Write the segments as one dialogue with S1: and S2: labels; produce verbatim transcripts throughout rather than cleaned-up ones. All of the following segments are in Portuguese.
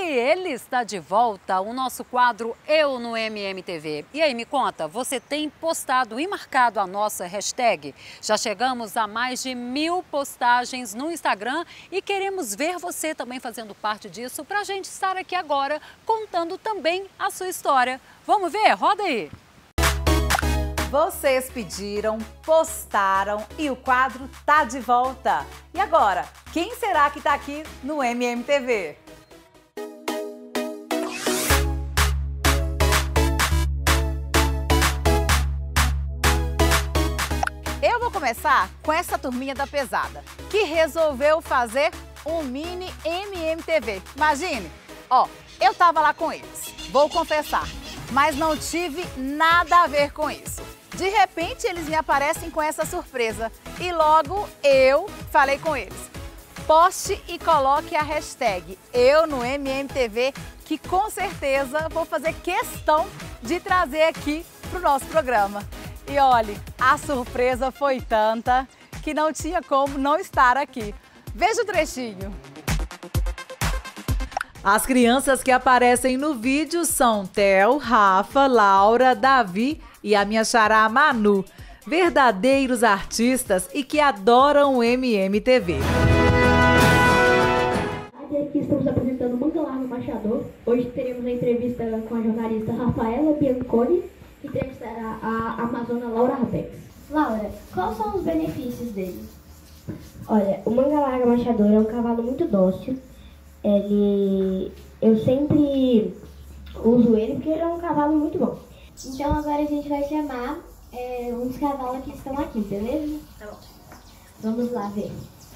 S1: ele está de volta, o nosso quadro Eu no M M T V. E aí, me conta, você tem postado e marcado a nossa hashtag? Já chegamos a mais de mil postagens no Instagram e queremos ver você também fazendo parte disso para a gente estar aqui agora contando também a sua história. Vamos ver? Roda aí!
S2: Vocês pediram, postaram e o quadro tá de volta. E agora, quem será que tá aqui no M M T V? Eu vou começar com essa turminha da pesada, que resolveu fazer um mini M M T V. Imagine, ó, eu tava lá com eles, vou confessar, mas não tive nada a ver com isso. De repente, eles me aparecem com essa surpresa e logo eu falei com eles. Poste e coloque a hashtag Eu no M M T V, que com certeza vou fazer questão de trazer aqui para o nosso programa. E olhe, a surpresa foi tanta que não tinha como não estar aqui. Veja o trechinho. As crianças que aparecem no vídeo são Theo, Rafa, Laura, Davi e a minha xará Manu, verdadeiros artistas e que adoram o M M T V.
S3: Aqui estamos apresentando Manga Larga Machador. Hoje teremos a entrevista com a jornalista Rafaela Bianconi e entrevistará a amazona Laura Rapex. Laura, quais são os benefícios dele?
S4: Olha, o Manga Larga Machador é um cavalo muito dócil. Ele, eu sempre uso ele porque ele é um cavalo muito bom.
S3: Então agora a gente vai chamar é, uns cavalos que estão aqui, beleza? Tá bom. Vamos lá ver.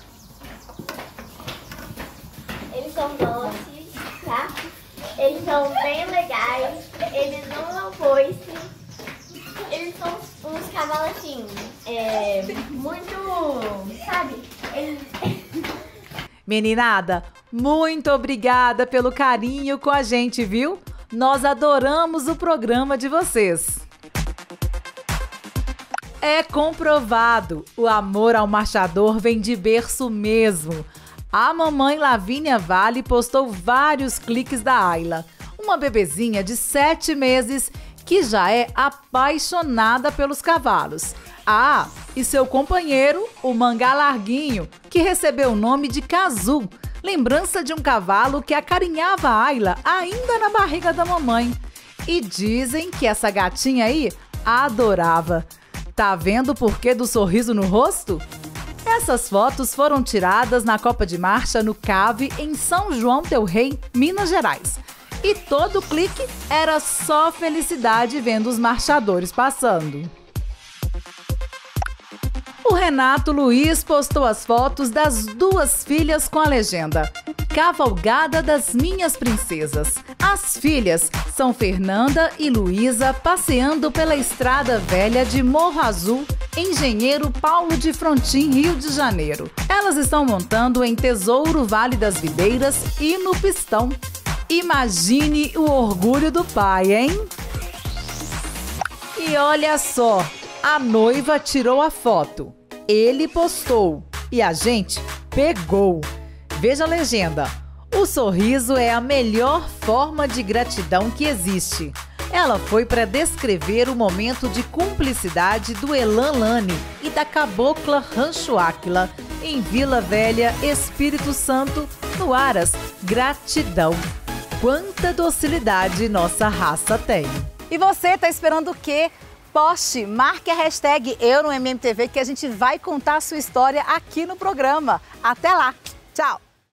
S4: Eles são dóceis, tá? Eles são bem legais, eles não dão foice. Eles são uns cavalos assim, é, muito, sabe? Eles...
S2: Meninada, muito obrigada pelo carinho com a gente, viu? Nós adoramos o programa de vocês. É comprovado, o amor ao marchador vem de berço mesmo. A mamãe Lavínia Vale postou vários cliques da Ayla, uma bebezinha de sete meses que já é apaixonada pelos cavalos. Ah, e seu companheiro, o Manga Larguinho, que recebeu o nome de Cazu, lembrança de um cavalo que acarinhava a Ayla ainda na barriga da mamãe. E dizem que essa gatinha aí adorava. Tá vendo o porquê do sorriso no rosto? Essas fotos foram tiradas na Copa de Marcha no Cave, em São João del Rei, Minas Gerais. E todo clique era só felicidade vendo os marchadores passando. O Renato Luiz postou as fotos das duas filhas com a legenda Cavalgada das Minhas Princesas. As filhas são Fernanda e Luísa passeando pela Estrada Velha de Morro Azul, Engenheiro Paulo de Frontin, Rio de Janeiro. Elas estão montando em Tesouro Vale das Videiras e no Pistão. Imagine o orgulho do pai, hein? E olha só, a noiva tirou a foto, ele postou e a gente pegou. Veja a legenda: o sorriso é a melhor forma de gratidão que existe. Ela foi para descrever o momento de cumplicidade do Elan Lane e da cabocla Rancho Áquila, em Vila Velha, Espírito Santo, no Aras. Gratidão. Quanta docilidade nossa raça tem. E você tá esperando o quê? Poste, marque a hashtag Eu no M M T V que a gente vai contar a sua história aqui no programa. Até lá. Tchau.